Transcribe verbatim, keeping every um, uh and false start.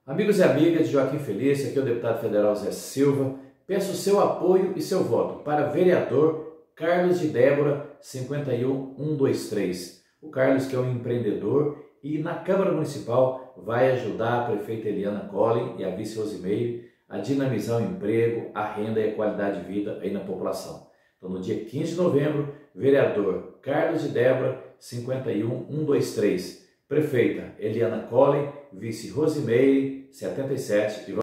Amigos e amigas de Joaquim Felício, aqui é o deputado federal Zé Silva. Peço o seu apoio e seu voto para vereador Carlos de Débora, cinquenta e um mil cento e vinte e três. O Carlos, que é um empreendedor e na Câmara Municipal vai ajudar a prefeita Eliana Collin e a vice Rosimeire a dinamizar o emprego, a renda e a qualidade de vida aí na população. Então, no dia quinze de novembro, vereador Carlos de Débora, cinquenta e um mil cento e vinte e três. Prefeita Eliana Collin, vice Rosimeire, setenta e sete.